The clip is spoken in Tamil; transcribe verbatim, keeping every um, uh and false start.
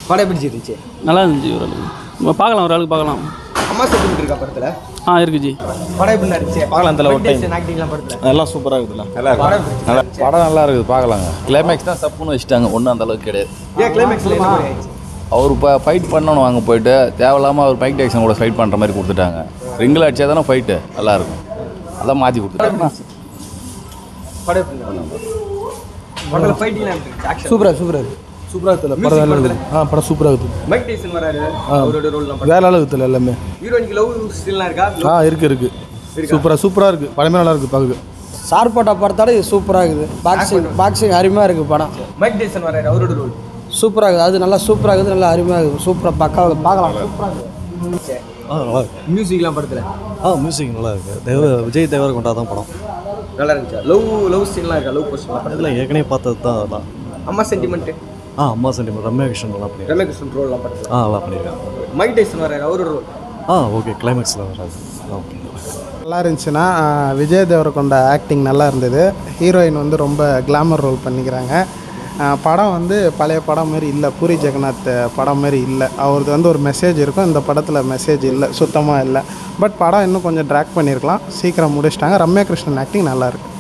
படம் எப்படி இருந்துச்சு? நல்லா இருந்துச்சு. ஒரு பார்க்கலாம், ஒரு ஆளுக்கு பார்க்கலாம். அம்மா சென்டிமெண்ட் இருக்கா படத்தில்? ஆ இருக்கு ஜி. படம் எப்படி இருந்துச்சு? பார்க்கலாம் தல ஒரு டைம். ஆக்டிங்லாம் படத்தில் எல்லாம் சூப்பராக இருக்குதுல்ல. நல்லா இருக்கு. நல்லா படம் நல்லா இருக்குது, பார்க்கலாங்க. கிளைமேக்ஸ் தான் சப்புன்னு வச்சுட்டாங்க, ஒன்றும் அந்த அளவுக்கு கிடையாது. ஏன் கிளைமேக்ஸில் என்ன மாதிரி ஆயிடுச்சு? அவர் இப்போ ஃபைட் பண்ணணும் அங்கே போயிட்டு தேவையில்லாமல் அவர் மைக் டைசன் கூட ஃபைட் பண்ணுற மாதிரி கொடுத்துட்டாங்க. ரிங்கில் அடிச்சா தானே ஃபைட்டு நல்லாயிருக்கும், அதான் மாற்றி கொடுத்துட்டாங்க. படம் எப்படி இருந்துச்சு? படத்தில் ஃபைட்டிங்லாம் எப்படி இருந்துச்சு? ஆக்ஷன் சூப்பராக சூப்பராக இருக்குது. சூப்பராக இருக்குல்ல படம் நல்லா இருக்குது. ஆ படம் சூப்பராக இருக்குது. மைக் டைசன் வராரு, அவரோட ரோல்லாம் வேற அளவு இருக்குல்ல எல்லாமே. ஹீரோயினுக்கு லவ் ஸ்டில்லாம் இருக்கா? ஆ இருக்குது இருக்குது சூப்பராக சூப்பராக இருக்குது. படமே நல்லா இருக்குது பார்க்க. சார்பட்டா படத்தோட இது சூப்பராக இருக்குது. பாக்ஸிங் பாக்ஸிங் அருமையாக இருக்குது படம். மைக் டைசன் வராரு, அவரோட ரோல் சூப்பராக இருக்குது. அது நல்லா சூப்பராக இருக்குது, நல்லா அருமையாக இருக்குது. சூப்பராக பக்காவாக பார்க்கலாம். சூப்பராக இருக்குது. ஆ நல்லா இருக்கு. மியூசிக்லாம் படத்தில் ஆ மியூசிக் நல்லா இருக்குது. தேவ விஜய் தேவர் கொண்டா தான் படம் நல்லா இருந்துச்சு. லவ் லவ் சீன்லாம் இருக்கா? லவ் போர்ஷன்லாம் படத்தில் இதில் ஏற்கனவே பார்த்தது தான் அதெல்லாம். அம்மா சென்டிமெண்ட்டு ஆ அம்மா சென்டிமெண்ட் ரம்யா கிருஷ்ணன் நல்லா பண்ணியிருக்காங்க. ரம்யா கிருஷ்ணன் ரோல்லாம் படத்தில் ஆ நல்லா பண்ணியிருக்காங்க. மைக் டைசன் வராரு, அவரோட ரோல் ஆ ஓகே கிளைமேக்ஸில் வராது. ஓகே நல்லா இருந்துச்சுன்னா விஜய் தேவரகொண்ட ஆக்டிங் நல்லா இருந்தது. ஹீரோயின் வந்து ரொம்ப கிளாமர் ரோல் பண்ணிக்கிறாங்க. படம் வந்து பழைய படம் மாதிரி இல்லை, பூரி ஜெகநாத் படம் மாதிரி இல்லை. அவரது வந்து ஒரு மெசேஜ் இருக்கும், இந்த படத்தில் மெசேஜ் இல்லை, சுத்தமாக இல்லை. பட் படம் இன்னும் கொஞ்சம் ட்ராக் பண்ணியிருக்கலாம், சீக்கிரம் முடிச்சிட்டாங்க. ரம்யா கிருஷ்ணன் ஆக்டிங் நல்லாயிருக்கு.